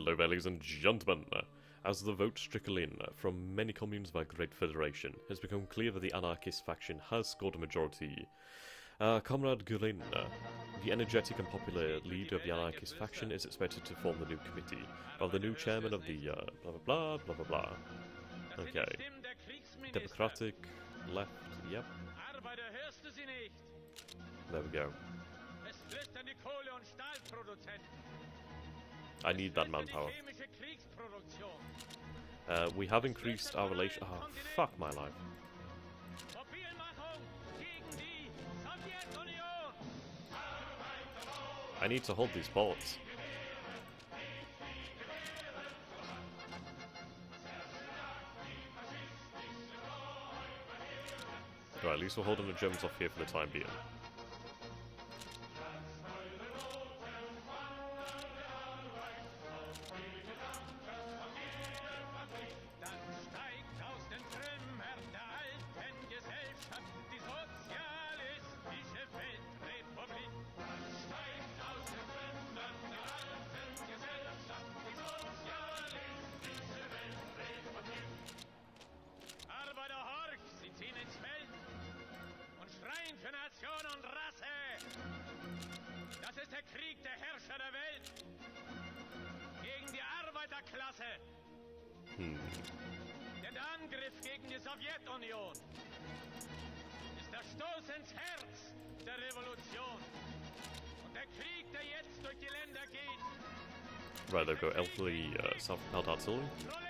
Hello, ladies and gentlemen. As the votes trickle in from many communes of our Great Federation, it has become clear that the anarchist faction has scored a majority. Comrade Gurin, the energetic and popular leader of the anarchist faction, is expected to form the new committee, while the new chairman of the blah blah blah blah blah blah. Okay. Democratic, left, yep. There we go. I need that manpower. We have increased our relation. Oh, fuck my life. I need to hold these ports. Right, at least we're holding the Germans off here for the time being. Der Angriff gegen die Sowjetunion ist der Stoß ins Herz der Revolution. Und der Krieg, der jetzt durch die Länder geht. Right, they've got elderly self-propelled artillery.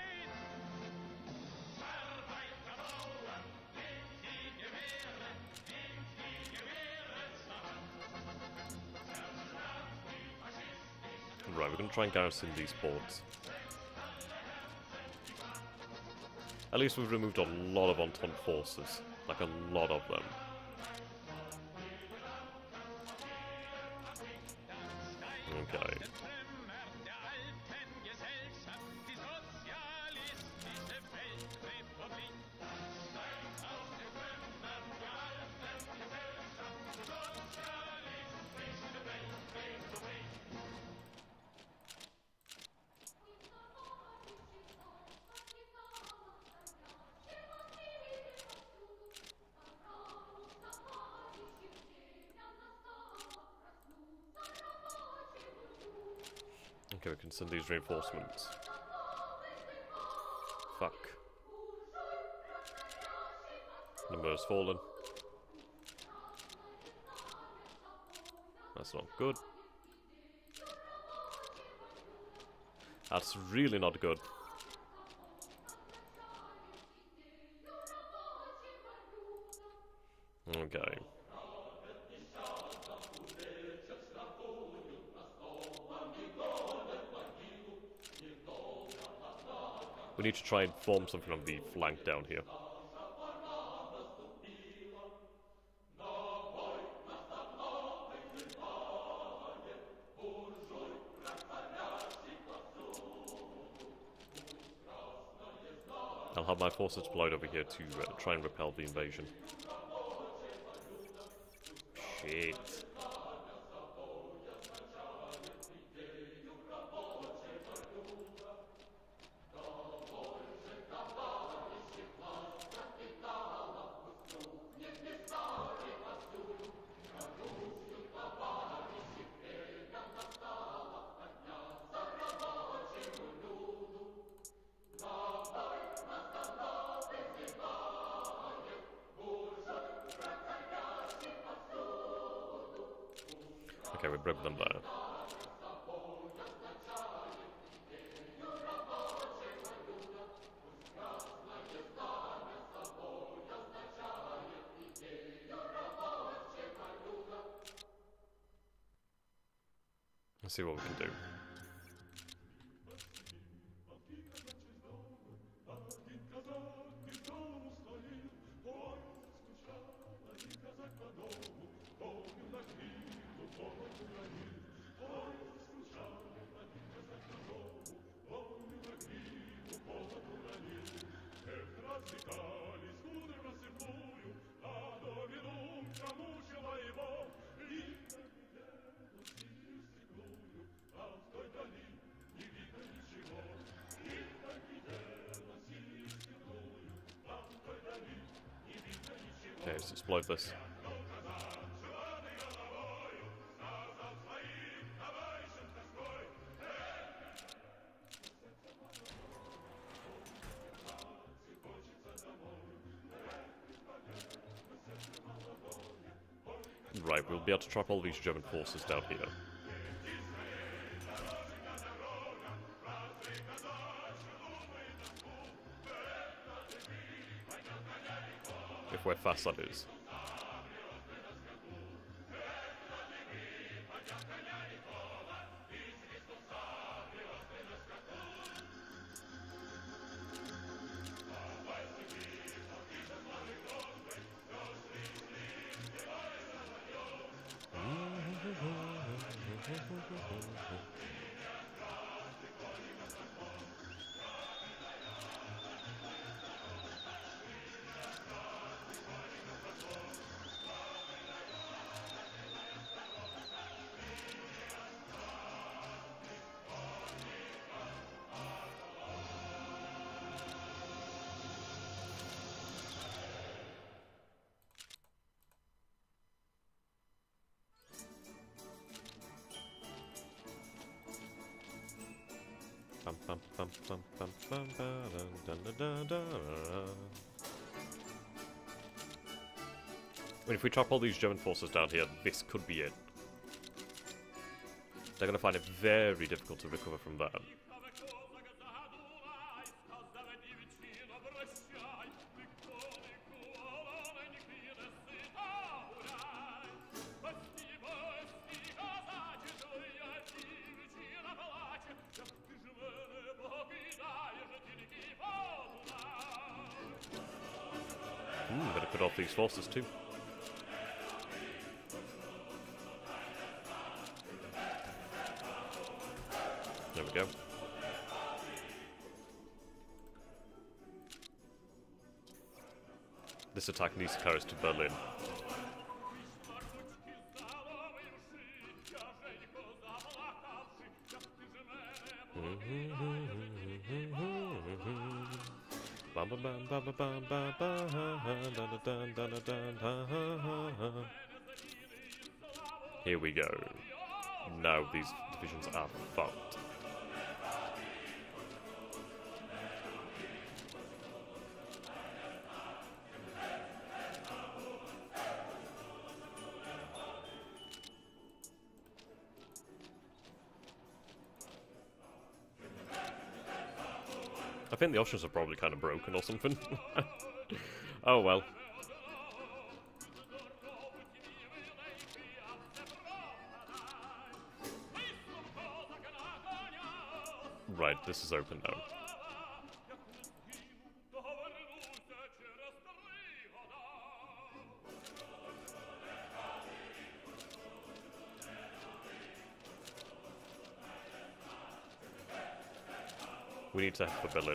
Right, we're going to try and garrison these ports. At least we've removed a lot of Entente forces. Like, a lot of them. Okay. Okay, we can send these reinforcements. Fuck. Number has fallen. That's not good. That's really not good. Okay. We need to try and form something on the flank down here. I'll have my forces deployed over here to try and repel the invasion. Shit. Okay, we broke them there. Let's see what we can do. let's exploit this. Right, we'll be able to trap all these German forces down here. If we're fast, that is. I mean, if we trap all these German forces down here, this could be it. They're going to find it very difficult to recover from that. Better put off these forces too. There we go. This attack needs to carry us to Berlin. Here we go. Now these divisions are fucked. I think the Austrians are probably kind of broken or something. Oh well. Right, this is open now. We need to head for Berlin.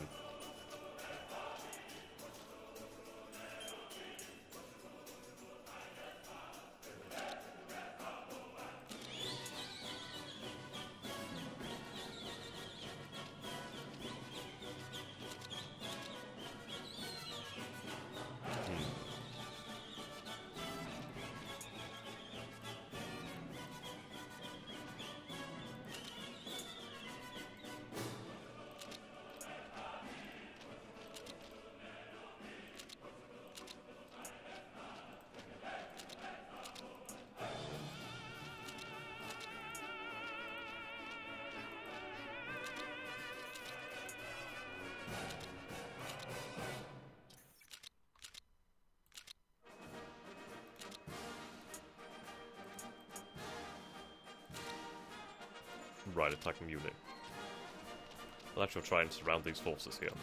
Right, attacking unit. I'll actually try and surround these forces here.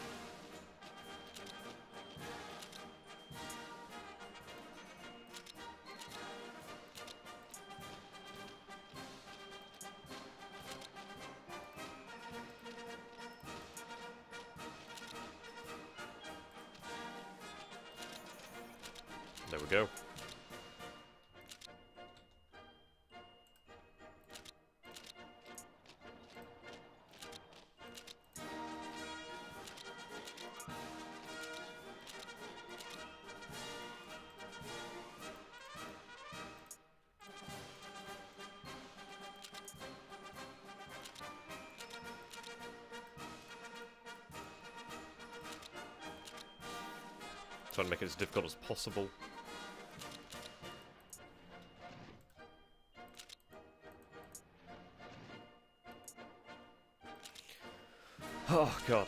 There we go. Trying to make it as difficult as possible. Oh, God.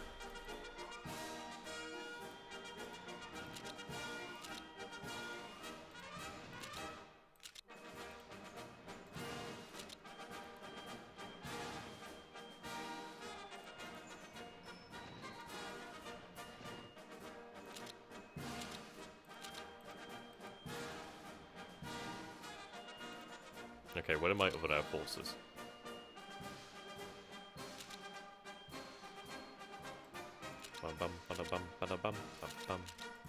Okay, where are my other air forces? Bum, bum, bum, bum, bum, bum.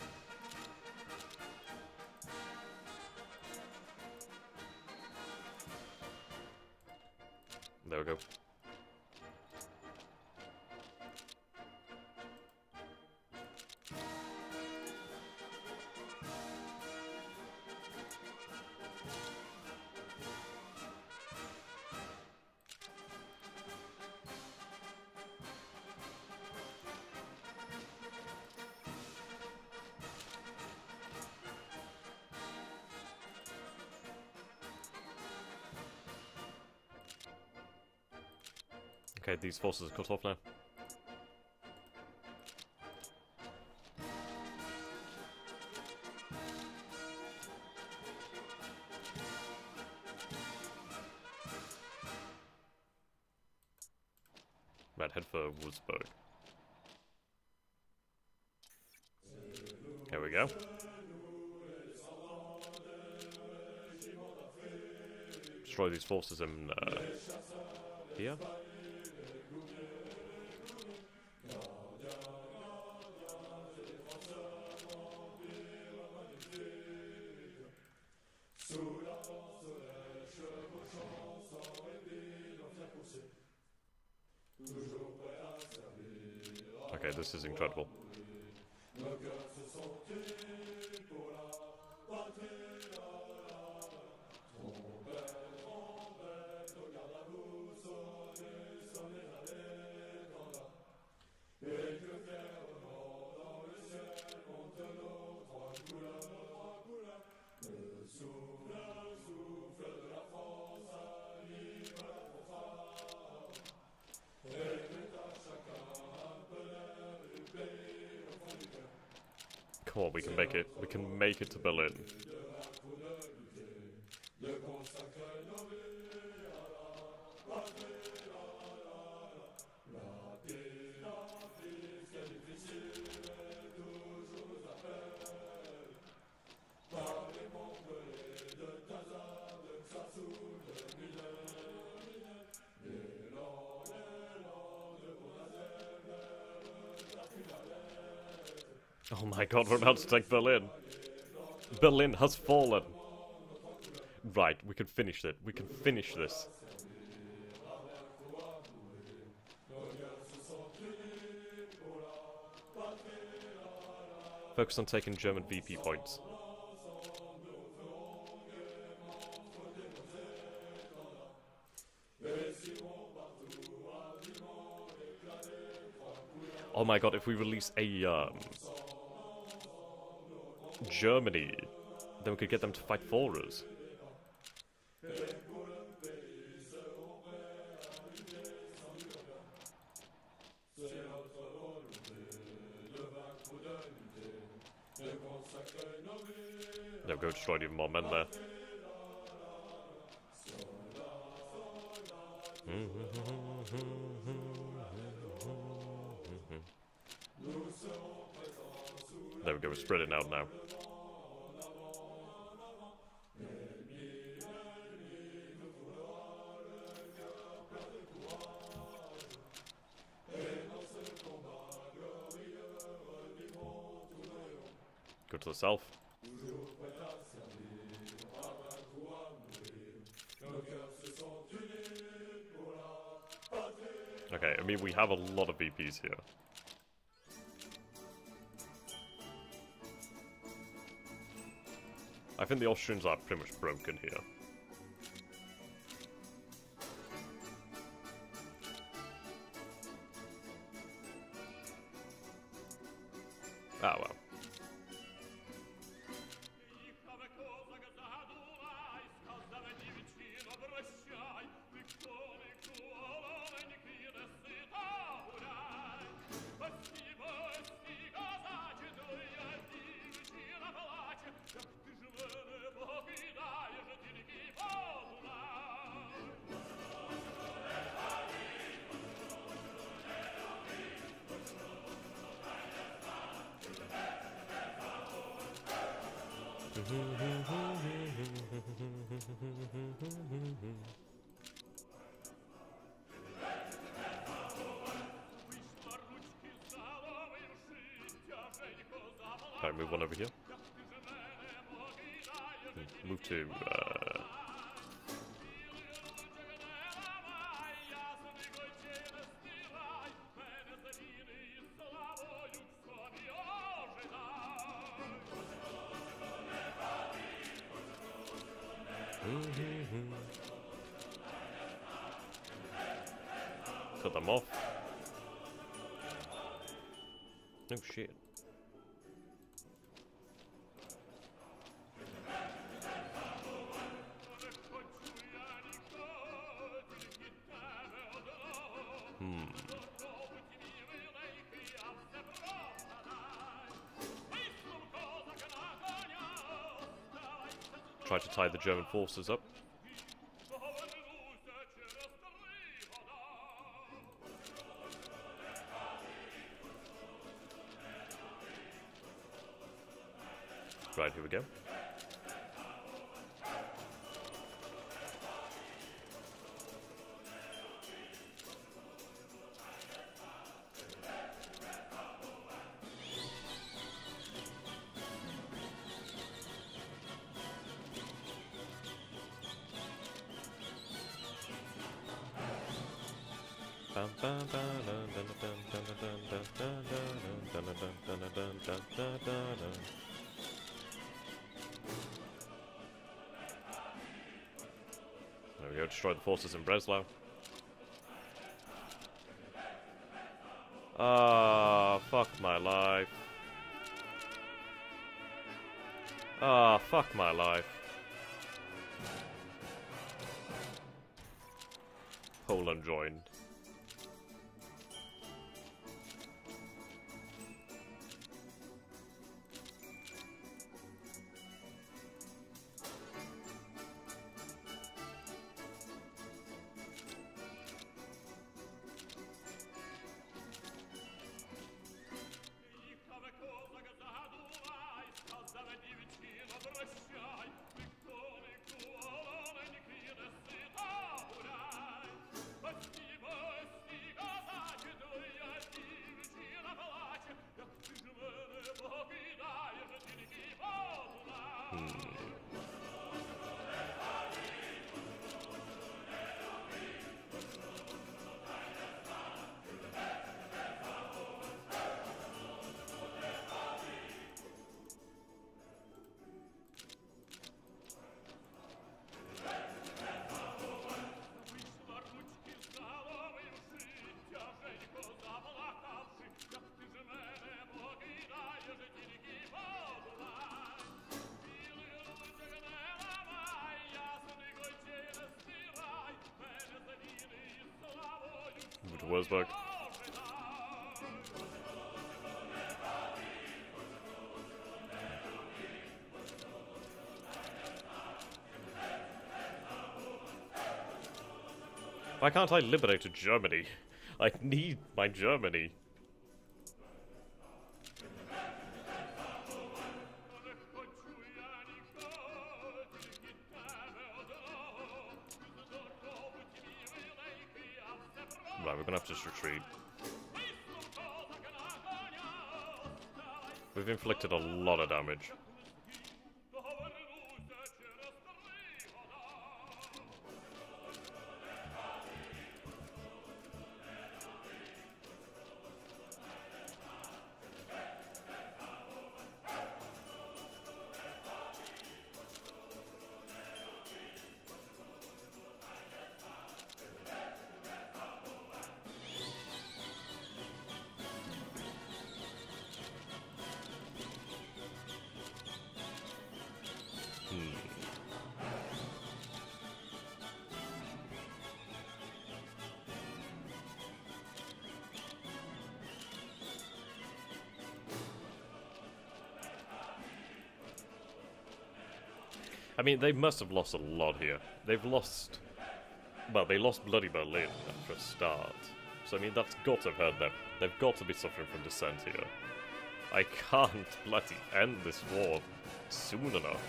There we go. Okay, these forces are cut off now. Right, head for Wurzburg. Here we go. Destroy these forces in here. Okay, this is incredible. Come on, we can make it. We can make it to Berlin. Oh my god, we're about to take Berlin. Berlin has fallen. Right, we can finish it. We can finish this. Focus on taking German VP points. Oh my god, if we release a Germany, then we could get them to fight for us. They'll go destroy even more men there. There we go, we're spreading out now. Go to the south. Okay, I mean, we have a lot of VPs here. I think the Austrians are pretty much broken here. Ah, well. Alright, move one over here. Move to, cut them off. Oh shit. Try to tie the German forces up. Right, here we go. There we go, destroy the forces in Breslau. Ah, fuck my life. Ah, fuck my life. Poland joined. Move to Wurzburg. Why can't I liberate Germany? I need my Germany. Right, we're gonna have to just retreat. We've inflicted a lot of damage. I mean, they must have lost a lot here. They've lost... Well, they lost bloody Berlin for a start. So, I mean, that's got to have hurt them. They've got to be suffering from dissent here. I can't bloody end this war soon enough.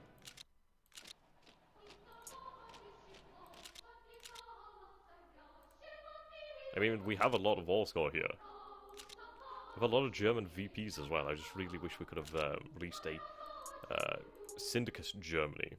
I mean, we have a lot of war score here. We have a lot of German VPs as well. I just really wish we could have released a Syndicalist Germany.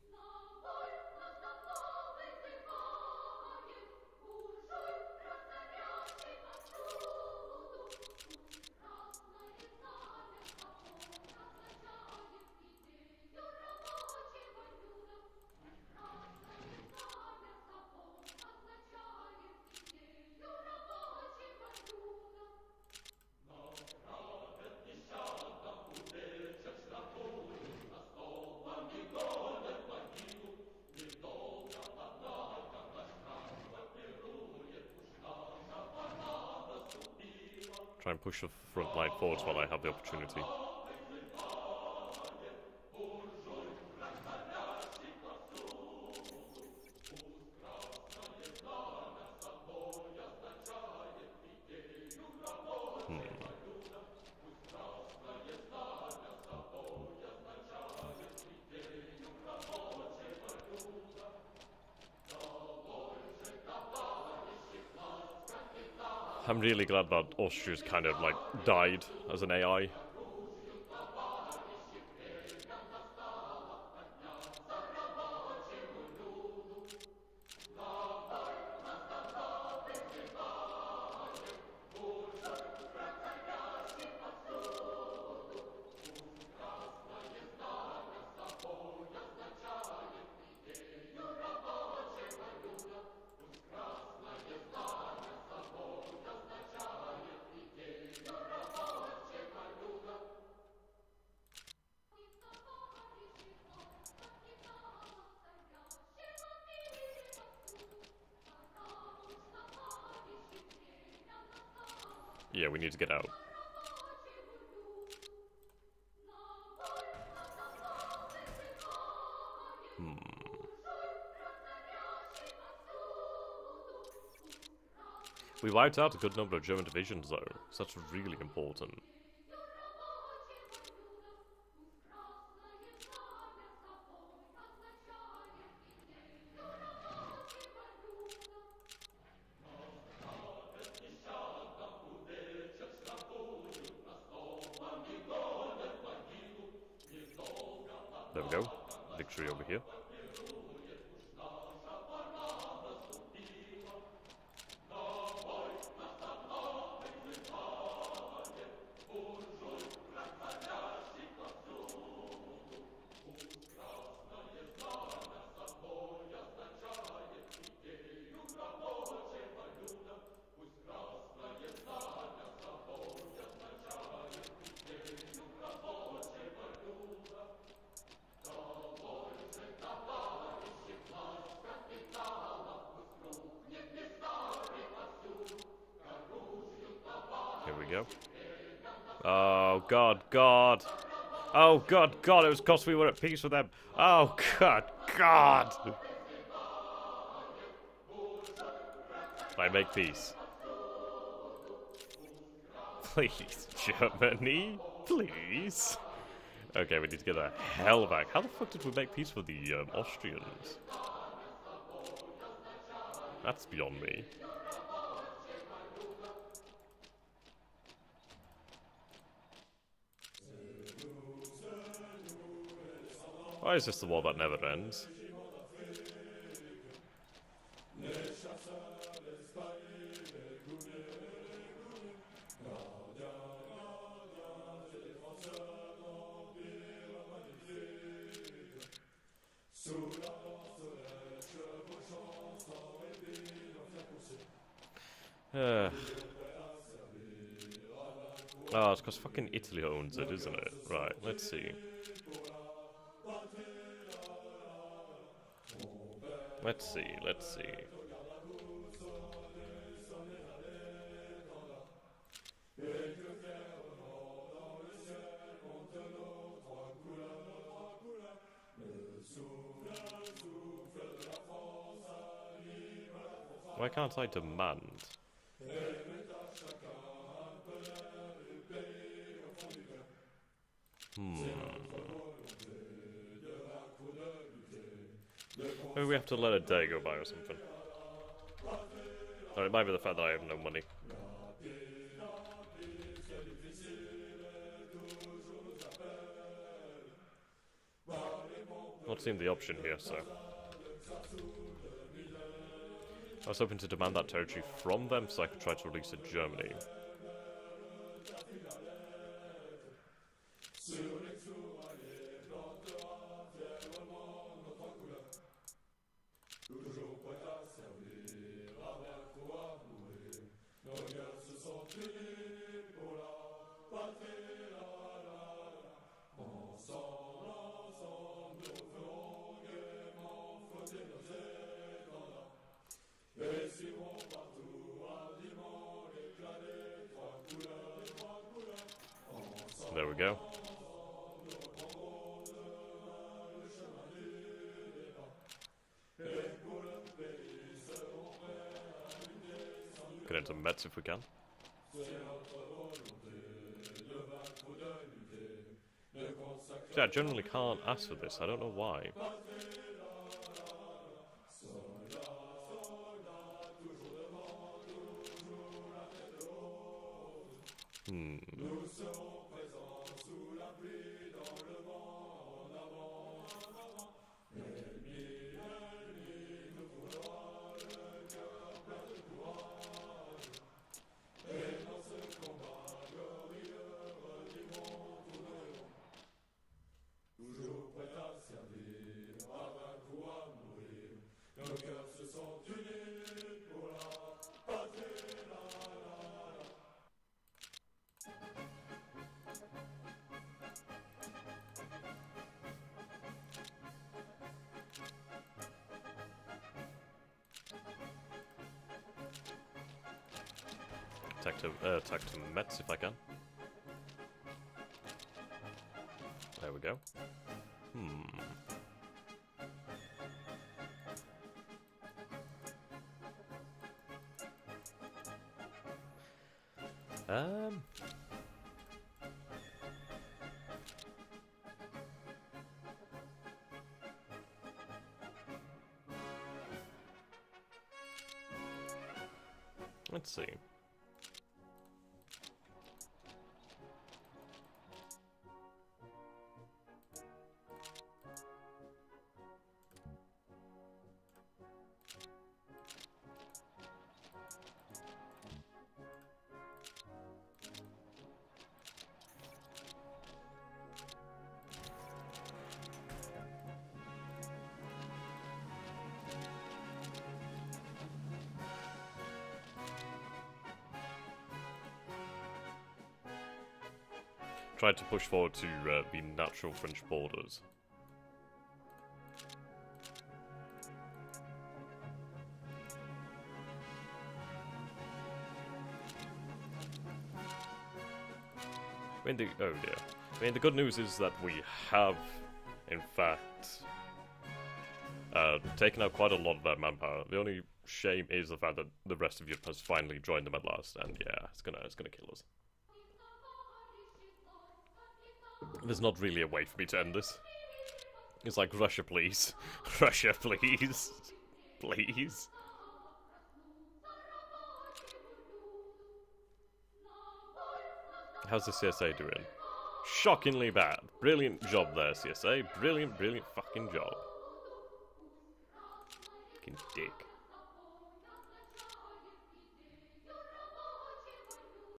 Try and push the front line forwards while I have the opportunity. I'm really glad that Austria's kind of like died as an AI. Yeah, we need to get out. We wiped out a good number of German divisions though, so that's really important. There we go. Victory over here. Here we go. Oh, God, God. Oh, God, God, it was because we were at peace with them. Oh, God, God. I make peace. Please, Germany. Please. Okay, we need to get the hell back. How the fuck did we make peace with the Austrians? That's beyond me. Why is this the war that never ends? Oh, it's because fucking Italy owns it, isn't it? Right, let's see. Let's see, let's see. Why can't I demand? Maybe we have to let a day go by or something. Or it might be the fact that I have no money. Not seeing the option here, so... I was hoping to demand that territory from them so I could try to release it to Germany. There we go. Get into Metz if we can. Yeah, I generally can't ask for this. I don't know why. Attack to Metz if I can. There we go. Let's see. Tried to push forward to the natural French borders. I mean, oh dear. I mean, the good news is that we have, in fact, taken out quite a lot of that manpower. The only shame is the fact that the rest of Europe has finally joined them at last, and yeah, it's gonna kill us. There's not really a way for me to end this. It's like, Russia, please. Russia, please. Please. How's the CSA doing? Shockingly bad. Brilliant job there, CSA. Brilliant, brilliant fucking job. Fucking dick.